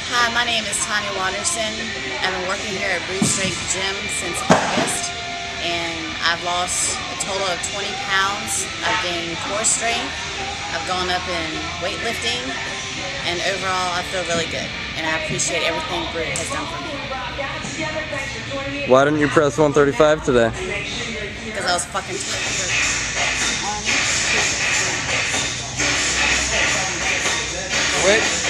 Hi, my name is Tonya Watterson. I've been working here at Bruce Strength Gym since August, and I've lost a total of 20 pounds. I've gained core strength, I've gone up in weightlifting, and overall I feel really good, and I appreciate everything Bruce has done for me. Why didn't you press 135 today? Because I was fucking tired. Wait.